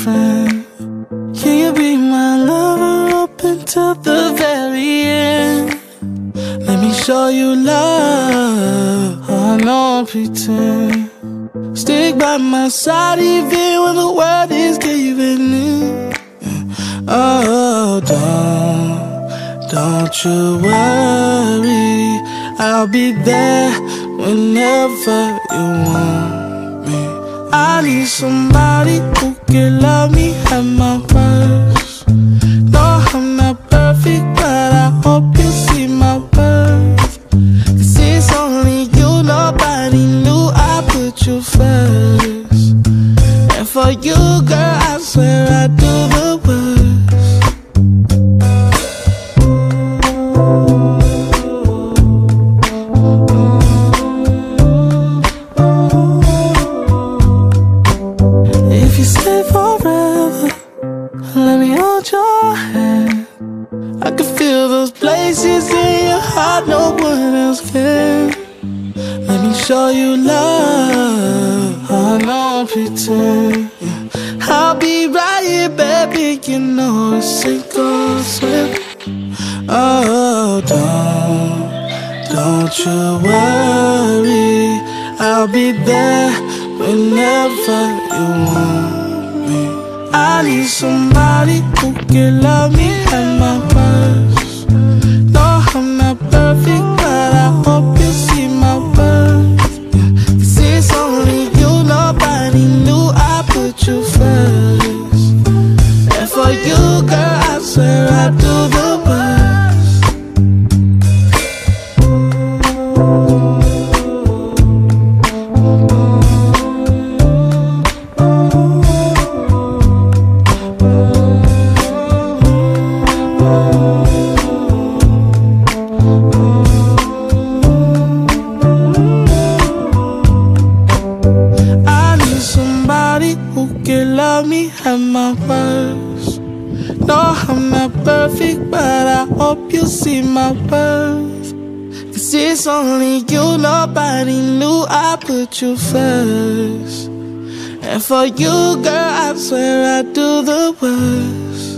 friend. Can you be my lover up until the very end? Let me show you love, oh, no pretend. Stick by my side even when the world is giving in. Oh, don't you worry, I'll be there whenever you want me. I need somebody who can love me at my worst. No, I'm not perfect, but I hope you see my worth. 'Cause it's only you, nobody knew I put you first. And for you, girl, I swear I do the worst. If you stay forever, let me hold your hand. I can feel those places in your heart no one else can. Let me show you love, oh, no pretend. I'll be right here, baby, you know it's sink or swim. Oh, don't you worry, I'll be there whenever you want me. I need somebody who can love me at my worst. No, I'm not perfect, but I hope you see my worth. 'Cause it's only you, nobody knew I put you first. And for you, girl, I swear I do the worst. Who can love me at my worst. No, I'm not perfect, but I hope you see my worth. 'Cause it's only you, nobody knew I put you first. And for you, girl, I swear I do the worst.